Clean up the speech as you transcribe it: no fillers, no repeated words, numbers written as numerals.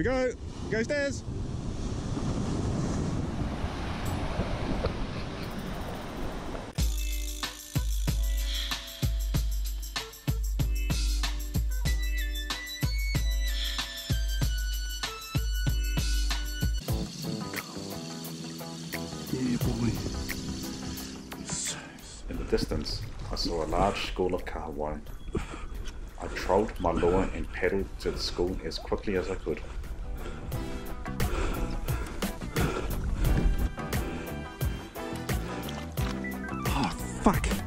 we go. Go stairs. Yeah, boy. In the distance, I saw a large school of kahawai. I trowed my lure and paddled to the school as quickly as I could. Oh, fuck.